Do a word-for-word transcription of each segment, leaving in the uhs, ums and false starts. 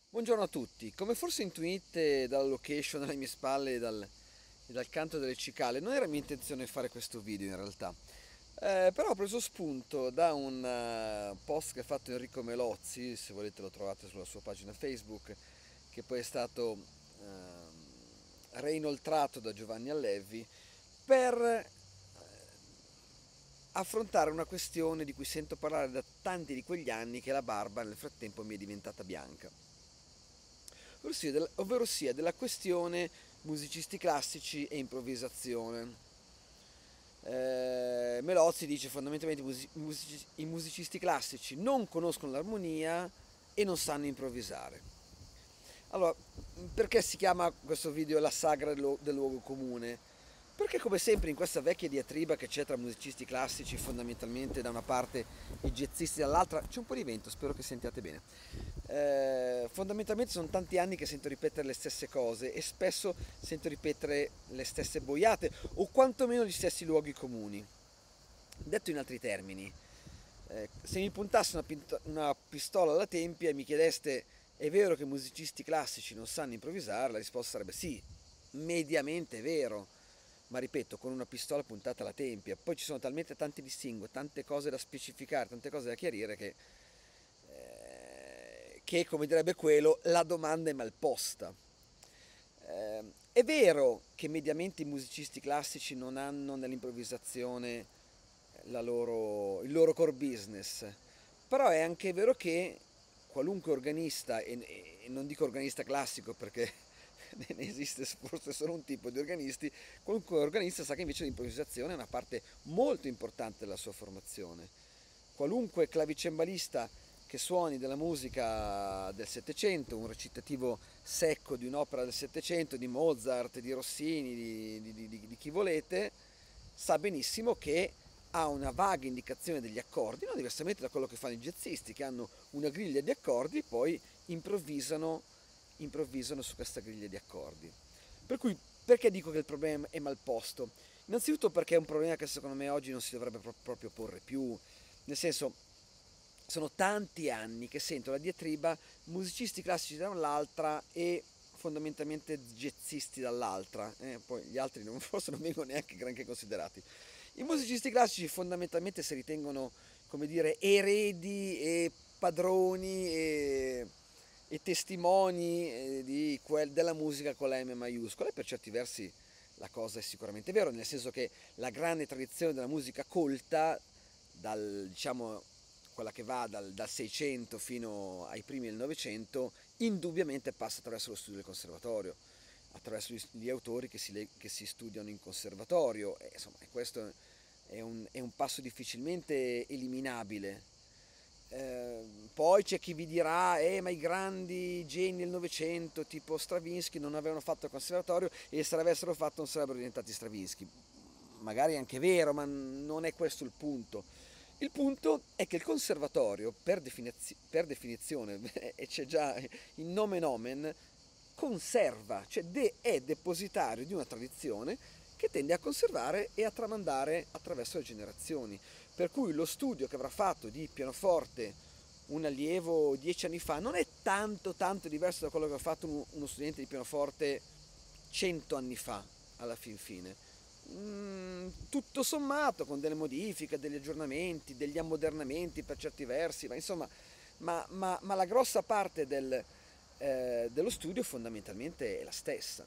Buongiorno a tutti, come forse intuite dalla location alle mie spalle e dal, e dal canto delle cicale, non era mia intenzione fare questo video in realtà. Eh, però ho preso spunto da un eh, post che ha fatto Enrico Melozzi, se volete lo trovate sulla sua pagina Facebook, che poi è stato ehm, reinoltrato da Giovanni Allevi, per eh, affrontare una questione di cui sento parlare da tanti di quegli anni, che la barba nel frattempo mi è diventata bianca. Ovvero del- ovvero sia della questione musicisti classici e improvvisazione. Eh, Melozzi dice fondamentalmente i musici- musici- i musicisti classici non conoscono l'armonia e non sanno improvvisare. Allora, perché si chiama questo video La sagra del lu- del luogo comune? Perché come sempre in questa vecchia diatriba che c'è tra musicisti classici fondamentalmente da una parte e jazzisti dall'altra, c'è un po' di vento, spero che sentiate bene. Eh, fondamentalmente sono tanti anni che sento ripetere le stesse cose e spesso sento ripetere le stesse boiate o quantomeno gli stessi luoghi comuni. Detto in altri termini, eh, se mi puntasse una, pinto- una pistola alla tempia e mi chiedeste è vero che i musicisti classici non sanno improvvisare, la risposta sarebbe sì, mediamente è vero, ma ripeto, con una pistola puntata alla tempia. Poi ci sono talmente tanti distinguo, tante cose da specificare, tante cose da chiarire che, eh, che come direbbe quello, la domanda è mal posta. Eh, è vero che mediamente i musicisti classici non hanno nell'improvvisazione la loro, il loro core business, però è anche vero che qualunque organista, e, e non dico organista classico perché ne esiste forse solo un tipo di organisti, qualunque organista sa che invece l'improvvisazione è una parte molto importante della sua formazione. Qualunque clavicembalista che suoni della musica del Settecento, un recitativo secco di un'opera del Settecento, di Mozart, di Rossini, di, di, di, di chi volete, sa benissimo che ha una vaga indicazione degli accordi, non diversamente da quello che fanno i jazzisti, che hanno una griglia di accordi e poi improvvisano, improvvisano su questa griglia di accordi. Per cui, perché dico che il problema è mal posto? Innanzitutto perché è un problema che secondo me oggi non si dovrebbe pro- proprio porre più, nel senso, sono tanti anni che sento la diatriba musicisti classici dall'altra e fondamentalmente jazzisti dall'altra, eh, poi gli altri non, forse non vengono neanche granché considerati. I musicisti classici fondamentalmente si ritengono, come dire, eredi e padroni e, e testimoni eh, di quel- della musica con la M maiuscola e per certi versi la cosa è sicuramente vero, nel senso che la grande tradizione della musica colta, dal, diciamo, quella che va dal, dal seicento fino ai primi del novecento, indubbiamente passa attraverso lo studio del conservatorio, attraverso gli, gli autori che si, che si studiano in conservatorio, e, insomma, questo è un, è un passo difficilmente eliminabile. Eh, poi c'è chi vi dirà, eh, ma i grandi geni del Novecento, tipo Stravinsky, non avevano fatto il conservatorio e se l'avessero fatto non sarebbero diventati Stravinsky. Magari è anche vero, ma non è questo il punto. Il punto è che il conservatorio, per, definiz- per definizione, e c'è già il nome nomen, conserva, cioè de- è depositario di una tradizione che tende a conservare e a tramandare attraverso le generazioni. Per cui lo studio che avrà fatto di pianoforte un allievo dieci anni fa non è tanto tanto diverso da quello che ha fatto uno studente di pianoforte cento anni fa, alla fin fine. Mm, tutto sommato, con delle modifiche, degli aggiornamenti, degli ammodernamenti per certi versi, ma insomma, ma, ma, ma la grossa parte del, eh, dello studio fondamentalmente è la stessa.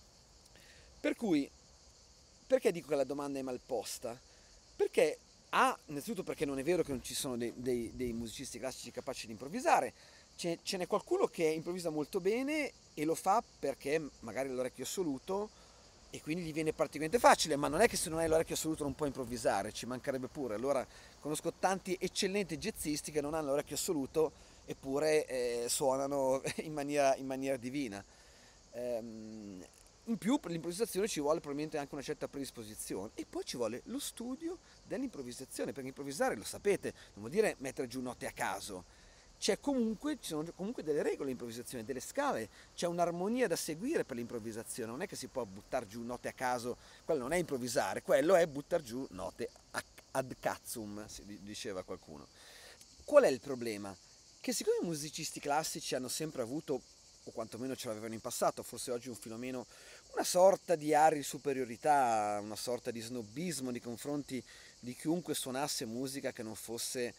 Per cui, perché dico che la domanda è mal posta? Perché, A, innanzitutto perché non è vero che non ci sono dei, dei- dei musicisti classici capaci di improvvisare, ce, ce n'è qualcuno che improvvisa molto bene e lo fa perché magari ha l'orecchio assoluto e quindi gli viene praticamente facile, ma non è che se non hai l'orecchio assoluto non puoi improvvisare, ci mancherebbe pure. Allora conosco tanti eccellenti jazzisti che non hanno l'orecchio assoluto eppure eh, suonano in maniera, in maniera divina. Ehm, in più per l'improvvisazione ci vuole probabilmente anche una certa predisposizione e poi ci vuole lo studio dell'improvvisazione, perché improvvisare lo sapete, non vuol dire mettere giù note a caso. C'è comunque, ci sono comunque delle regole all'improvvisazione, delle scale, c'è un'armonia da seguire per l'improvvisazione, non è che si può buttare giù note a caso, quello non è improvvisare, quello è buttare giù note ad cazzum, si diceva qualcuno. Qual è il problema? che siccome i musicisti classici hanno sempre avuto, o quantomeno ce l'avevano in passato, forse oggi un filomeno, una sorta di aria di superiorità, una sorta di snobismo nei confronti di chiunque suonasse musica che non fosse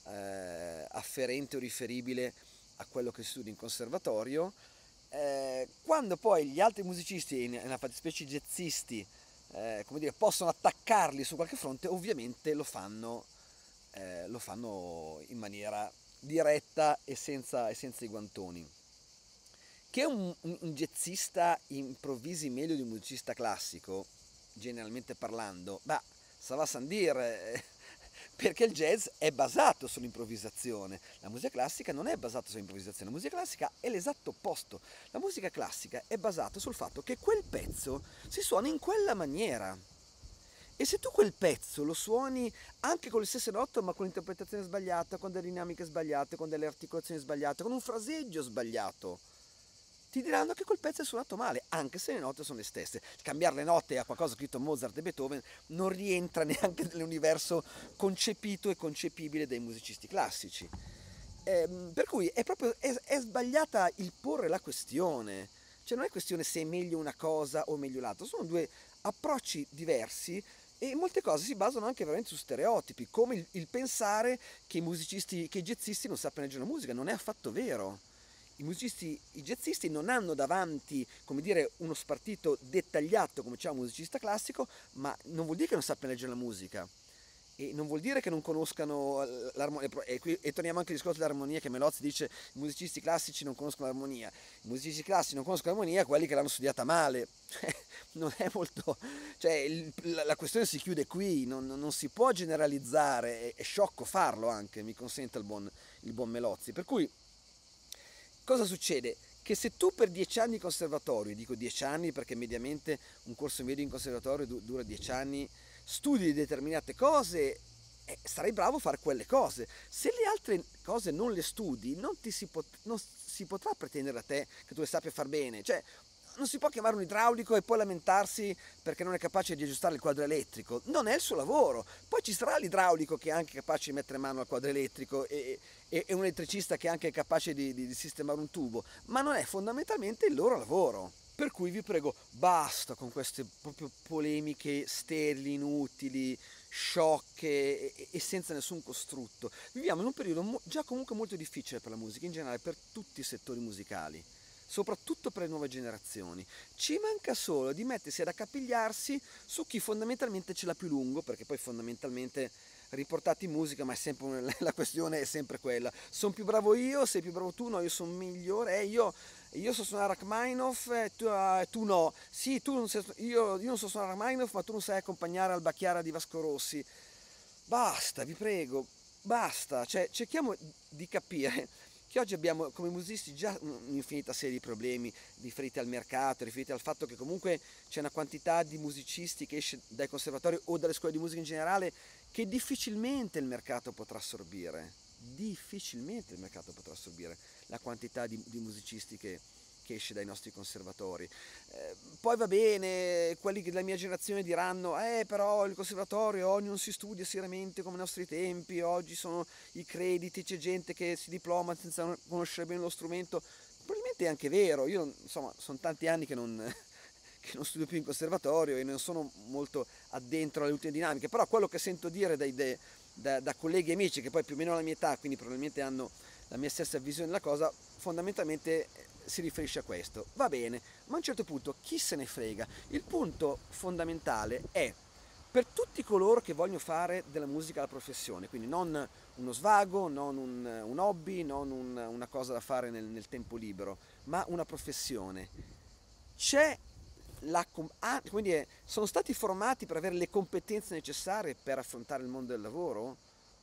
eh, afferente o riferibile a quello che si studia in conservatorio, eh, quando poi gli altri musicisti, nella fattispecie i jazzisti, eh, come dire, possono attaccarli su qualche fronte, ovviamente lo fanno, eh, lo fanno in maniera diretta e senza, e senza i guantoni. Che un, un, un jazzista improvvisi meglio di un musicista classico, generalmente parlando, beh, ça va sans dire, eh, perché il jazz è basato sull'improvvisazione, la musica classica non è basata sull'improvvisazione, la musica classica è l'esatto opposto, la musica classica è basata sul fatto che quel pezzo si suona in quella maniera. E se tu quel pezzo lo suoni anche con le stesse note ma con l'interpretazione sbagliata, con delle dinamiche sbagliate, con delle articolazioni sbagliate, con un fraseggio sbagliato, ti diranno che quel pezzo è suonato male, anche se le note sono le stesse. Cambiare le note a qualcosa scritto Mozart e Beethoven non rientra neanche nell'universo concepito e concepibile dai musicisti classici. Eh, per cui è proprio è, è sbagliata il porre la questione. Cioè non è questione se è meglio una cosa o meglio l'altra, sono due approcci diversi e molte cose si basano anche veramente su stereotipi, come il, il pensare che i musicisti, che i jazzisti non sappiano leggere la musica, non è affatto vero. I musicisti, i jazzisti non hanno davanti, come dire, uno spartito dettagliato come c'è un musicista classico, ma non vuol dire che non sappiano leggere la musica. E non vuol dire che non conoscano l'armonia, e, qui, e torniamo anche al discorso dell'armonia che Melozzi dice i musicisti classici non conoscono l'armonia. I musicisti classici non conoscono l'armonia, quelli che l'hanno studiata male. Non è molto, cioè il, la, la questione si chiude qui, non, non si può generalizzare, è, è sciocco farlo anche, mi consente il buon, il buon Melozzi. Per cui cosa succede? Che se tu per dieci anni in conservatorio, dico dieci anni perché mediamente un corso medio in conservatorio du- dura dieci anni, studi determinate cose, eh, sarai bravo a fare quelle cose. Se le altre cose non le studi, non, ti si, pot- non si potrà pretendere da te che tu le sappia far bene. Cioè, non si può chiamare un idraulico e poi lamentarsi perché non è capace di aggiustare il quadro elettrico. Non è il suo lavoro. Poi ci sarà l'idraulico che è anche capace di mettere mano al quadro elettrico e, e, e un elettricista che è anche capace di, di, di sistemare un tubo, ma non è fondamentalmente il loro lavoro. Per cui vi prego, basta con queste proprio polemiche sterili, inutili, sciocche e, e senza nessun costrutto. Viviamo in un periodo mo- già comunque molto difficile per la musica, in generale per tutti i settori musicali, soprattutto per le nuove generazioni. Ci manca solo di mettersi ad accapigliarsi su chi fondamentalmente ce l'ha più lungo, perché poi fondamentalmente riportati in musica, ma è sempre, la questione è sempre quella. Sono più bravo io, sei più bravo tu, no, io sono migliore, eh, io... Io so suonare Rachmaninoff e tu, uh, tu no. Sì, tu non sai, io, io non so suonare Rachmaninoff, ma tu non sai accompagnare al Bacchiara di Vasco Rossi. Basta, vi prego, basta. Cioè, cerchiamo di capire che oggi abbiamo come musicisti già un'infinita serie di problemi riferiti al mercato, riferiti al fatto che comunque c'è una quantità di musicisti che esce dai conservatori o dalle scuole di musica in generale che difficilmente il mercato potrà assorbire. Difficilmente il mercato potrà assorbire la quantità di, di musicisti che, che esce dai nostri conservatori. Eh, poi va bene, quelli della mia generazione diranno eh però il conservatorio oggi non si studia seriamente come ai nostri tempi, oggi sono i crediti, c'è gente che si diploma senza conoscere bene lo strumento. Probabilmente è anche vero, io insomma sono tanti anni che non, che non studio più in conservatorio e non sono molto addentro alle ultime dinamiche, però quello che sento dire dai, dai, da, da colleghi e amici che poi più o meno alla mia età, quindi probabilmente hanno la mia stessa visione della cosa, fondamentalmente si riferisce a questo. Va bene, ma a un certo punto chi se ne frega? Il punto fondamentale è per tutti coloro che vogliono fare della musica la professione, quindi non uno svago, non un, un hobby, non un, una cosa da fare nel, nel tempo libero, ma una professione. C'è la, ah, quindi sono stati formati per avere le competenze necessarie per affrontare il mondo del lavoro?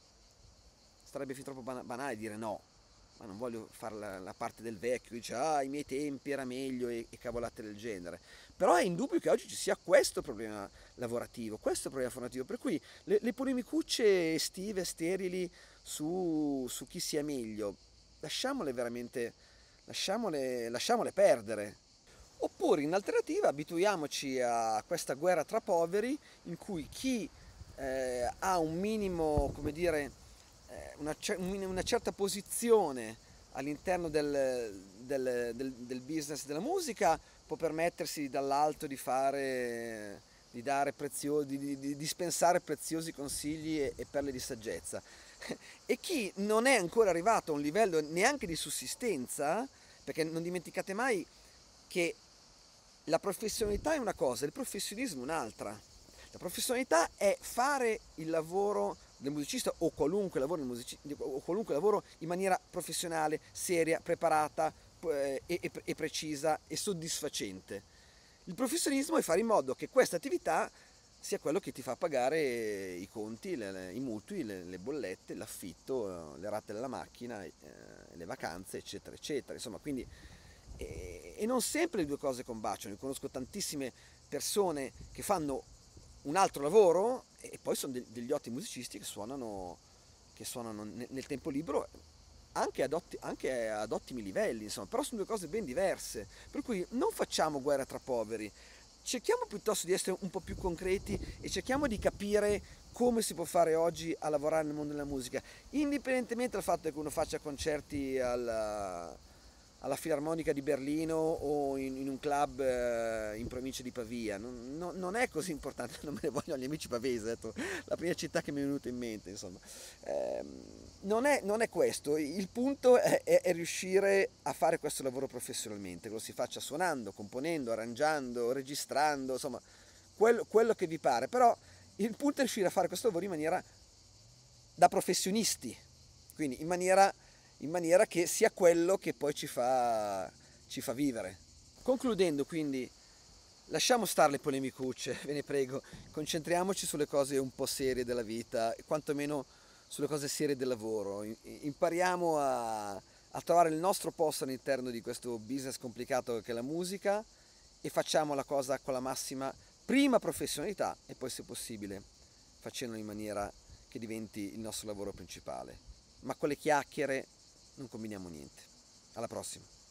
Sarebbe fin troppo banale dire no, ma non voglio fare la, la parte del vecchio che dice ah, ai miei tempi era meglio e, e cavolate del genere. Però è indubbio che oggi ci sia questo problema lavorativo, questo problema formativo, per cui le, le polemicucce estive, sterili su, su chi sia meglio, lasciamole veramente, lasciamole, lasciamole perdere. Oppure in alternativa abituiamoci a questa guerra tra poveri in cui chi eh, ha un minimo, come dire, eh, una, una certa posizione all'interno del, del, del, del business della musica, può permettersi dall'alto di fare, di dare preziosi, di, di dispensare preziosi consigli e, e perle di saggezza. E chi non è ancora arrivato a un livello neanche di sussistenza, perché non dimenticate mai che la professionalità è una cosa, il professionismo è un'altra. La professionalità è fare il lavoro del musicista o qualunque lavoro, musici- o qualunque lavoro in maniera professionale, seria, preparata eh, e, e, e precisa e soddisfacente. Il professionismo è fare in modo che questa attività sia quello che ti fa pagare i conti, le, le, i mutui, le, le bollette, l'affitto, le rate della macchina, eh, le vacanze, eccetera, eccetera. Insomma, quindi, e, e non sempre le due cose combaciano. Io conosco tantissime persone che fanno un altro lavoro e poi sono de- degli ottimi musicisti che suonano, che suonano nel, nel tempo libero anche ad, otti- anche ad ottimi livelli, insomma, però sono due cose ben diverse. Per cui non facciamo guerra tra poveri, cerchiamo piuttosto di essere un po' più concreti e cerchiamo di capire come si può fare oggi a lavorare nel mondo della musica, indipendentemente dal fatto che uno faccia concerti alla, alla Filarmonica di Berlino o in, in un club eh, in provincia di Pavia. Non, non- non è così importante, non me ne vogliono gli amici pavesi, ho detto, la prima città che mi è venuta in mente, insomma. Ehm, non è, non è questo, il punto è, è- è riuscire a fare questo lavoro professionalmente, che lo si faccia suonando, componendo, arrangiando, registrando, insomma, quello, quello che vi pare, però il punto è riuscire a fare questo lavoro in maniera da professionisti, quindi in maniera, in maniera che sia quello che poi ci fa, ci fa vivere. Concludendo quindi, lasciamo stare le polemicucce, ve ne prego, concentriamoci sulle cose un po' serie della vita, quantomeno sulle cose serie del lavoro. Impariamo a, a trovare il nostro posto all'interno di questo business complicato che è la musica e facciamo la cosa con la massima prima professionalità e poi se possibile facendolo in maniera che diventi il nostro lavoro principale. Ma con le chiacchiere non combiniamo niente. Alla prossima.